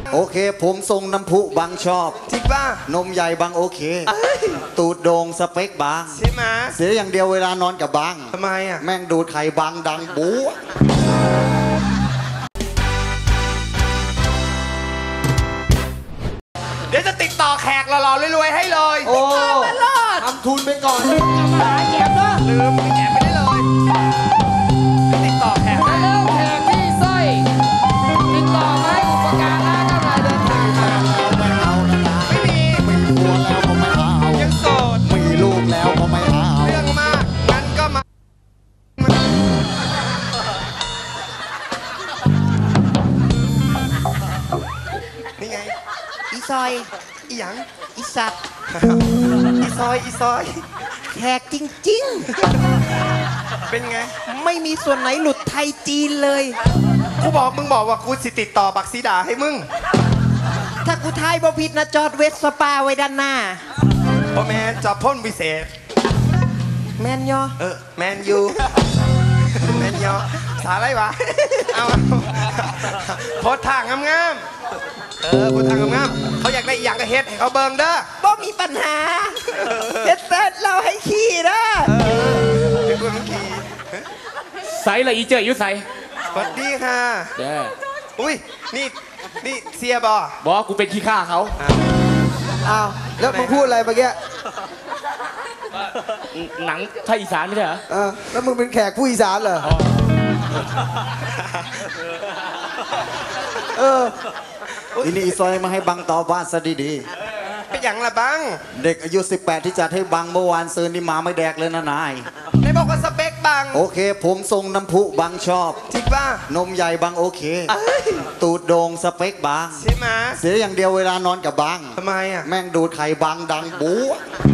โอเคผมทรงน้ำพุบางชอบจริงป่ะนมใหญ่บางโอเคตูดโด่งสเปคบางใช่ไหมเสียอย่างเดียวเวลานอนกับบางทำไมอ่ะแม่งดูดไข่บางดังบู๊เดี๋ยวจะติดต่อแขกหล่อๆรวยๆให้เลยโอ้ทำทุนไปก่อนหาแก็บนะลืมแอบไปได้เลยติดต่อแขกแล้วแขกพี่สร้อยติดต่อไหมอุปการะกันมาเดินทางมาไม่เอาไม่มีผัวแล้วก็ไม่เอายังโสดมีลูกแล้วก็ไม่เอาเรื่องมากงั้นก็มานี่ไงอีซอยอีหยังอีสัตว์อีซอยแขกจริงๆเป็นไงไม่มีส่วนไหนหลุดไทยจีนเลยมึงบอกว่ากูสิติดต่อบักซีดาให้มึงถ้ากูทายบ่ผิดนะจอดเวสสปาไว้ด้านหน้าพ่อแมนจะพ่นวิเศษแมนยอแมนยูแมนยอสาอะไรวะเอาโพสทางงามโพสทางงามเขาอยากได้อย่างกระเฮ็ดให้เขาเบิ่งเด้อบ่มีปัญหาเฮ็ดเราให้ขี่เด้อเป็นคนขี่ใส่ละอีเจออยู่ใส่สวัสดีค่ะอุ้ยนี่เสียบอกกูเป็นขี้ข้าเขาอ้าวแล้วมึงพูดอะไรเมื่อกี้หนังไทยอีสานไม่ใช่เหรอแล้วมึงเป็นแขกผู้อีสานเหรอทีนี้อีซอยมาให้บังต่อบ้านซะดีๆเป็นอย่างละบังเด็กอายุ18ที่จัดให้บังเมื่อวานซื้อนี่มาไม่แดกเลยนะนายได้บอกว่าสเปคบังโอเคผมทรงน้ำพุบางชอบจริงป่ะนมใหญ่บางโอเคตูดโด่งสเปคบางใช่ไหมเสียอย่างเดียวเวลานอนกับบางทำไมอ่ะแม่งดูดไข่บางดังบู๊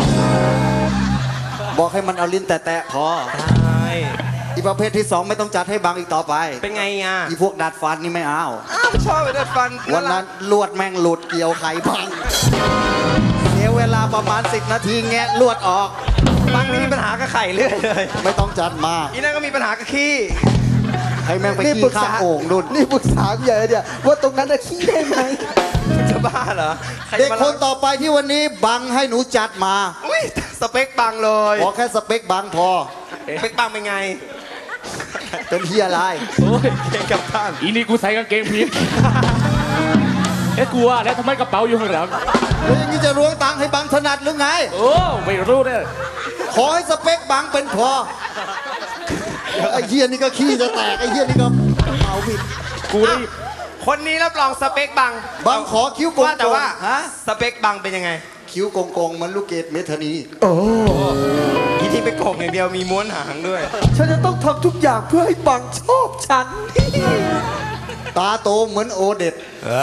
บอกให้มันเอาลิ้นแตะพออีประเภทที่2ไม่ต้องจัดให้บางอีกต่อไปเป็นไงอ่ะอีพวกดัดฟันนี่ไม่เอาชอบไปดัดฟันวันนั้นลวดแม่งหลุดเกี่ยวไข่บางเสียเวลาประมาณ10 นาทีแงะลวดออกบางนี่มีปัญหากับไข่เรื่อยเลยไม่ต้องจัดมาอีนั่นก็มีปัญหากับขี้ให้แม่งไปขี้ข้างโอ่งนุ่นนี่ปรึกษาใหญ่เนี่ยว่าตรงนั้นจะขี้ได้ไหมจะบ้าเหรอเด็กคนต่อไปที่วันนี้บังให้หนูจัดมาอุ้ยสเปคบังเลยขอแค่สเปคบังพอสเปคบังเป็นไงเป็นเฮียอะไรโอ้ยเกงกับท่านอีนี่กูใส่กางเกงผิดกูว่าแล้วทำไมกระเป๋าอยู่ข้างหลังแล้วอย่างนี้จะล้วงตังค์ให้บังถนัดหรือไงโอ้ไม่รู้เนี่ยขอให้สเปคบังเป็นพอไอ้เฮียนี่ก็ขี้จะแตกไอ้เฮียนี่ก็เอาผิดกูรีบคนนี้รับรองสเปคบังขอคิ้วโกงแต่ว่าสเปคบังเป็นยังไงคิ้วโกงเหมือนลูกเกดเมธานีโอ้อีที่ไปโกงอย่างเดียวมีม้วนหางด้วยฉันจะต้องทำทุกอย่างเพื่อให้บังชอบฉันตาโตเหมือนโอเด็ด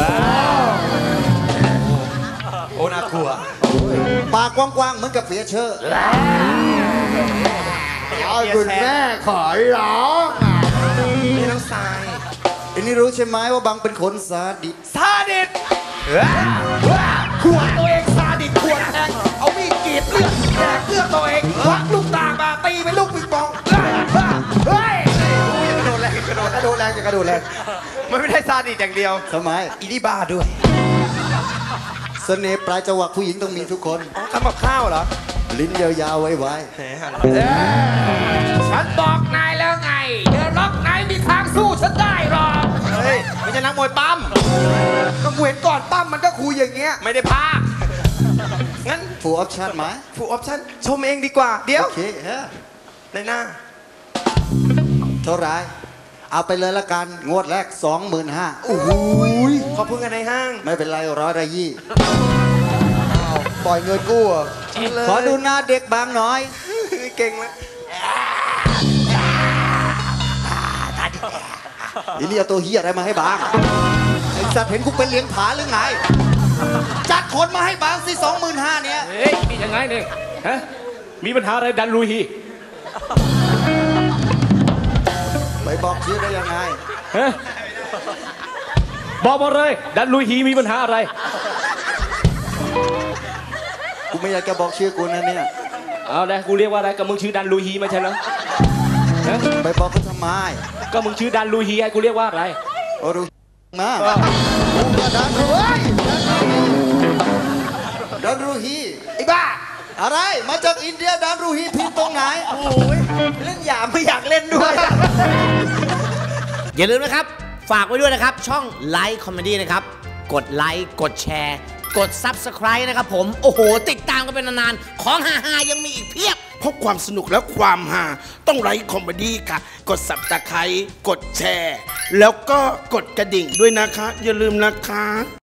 โอน่ากลัวปากกว้างๆเหมือนกับเฟียเชอร์คุณแม่ขอร้องนี่น้องทรายอันนี้รู้ใช่ไหมว่าบังเป็นคนซาดิสขวดตัวเองซาดิสขวดแทงเอามีดกรีดเลือดแดกเลือดตัวเองควักลูกตามาตีเป็นลูกปิงปองเฮ้ยกระโดดแรงจะกระโดดแรงมันไม่ได้ซาดิสอย่างเดียวทำไมอีนี่บ้าด้วยเสน่ห์ปลายจวักผู้หญิงต้องมีทุกคนทำกับข้าวเหรอลิ้นยาวๆไว้ฉันบอกนายแล้วไงเดี๋ยวล็อกนายมีทางสู้ฉันได้หรอกเฮ้ยไม่ใช่นักมวยปั้มก็เห็นก่อนปั้มมันก็คุยอย่างเงี้ยไม่ได้พางั้นฟูลออปชั่นไหมฟูลออปชั่นชมเองดีกว่าเดี๋ยวโอเคในหน้าเท่าไรเอาไปเลยละกันงวดแรก 25,000โอ้ยขอบคุณกันในห้างไม่เป็นไร120 ปล่อยเงินกู้ขอดูหน้าเด็กบางหน่อยเก่งแล้วอีนี่เอาตัวเฮียอะไรมาให้บางไอ้สัตว์เห็นกูเป็นเลี้ยงผาหรือไงจัดคนมาให้บางสิ25,000เนี่ยเฮ้ยมียังไงเนี่ยฮะมีปัญหาอะไรดันลุยฮีไปบอกชื่อได้ยังไงฮะบอกมาเลยดันลุยฮีมีปัญหาอะไรกูไม่อยากจะบอกชื่อกูนะเนี่ยเอาเลยกูเรียกว่าอะไรก็มึงชื่อดันลุยฮีไม่ใช่เหรอไปบอกเขาทำไมก็มึงชื่อดันลุยฮีให้กูเรียกว่าอะไรโอ้ดูมากูเพื่อดันรูดันรูฮีไอ้บ้าอะไรมาจากอินเดียดันรูฮีผิดตรงไหนโอ้ยเล่นหยาบไม่อยากเล่นด้วยอย่าลืมนะครับ ฝากไว้ด้วยนะครับ ช่องไลค์คอมเมดี้นะครับ กดไลค์กดแชร์ กด Subscribe นะครับผม โอ้โห ติดตามกันเป็นนานๆ ของฮาๆยังมีอีกเพียบเพราะความสนุกและความฮาต้องไลค์คอมเมดี้ค่ะ กดสับตะไคร้กดแชร์ แล้วก็กดกระดิ่งด้วยนะคะ อย่าลืมนะคะ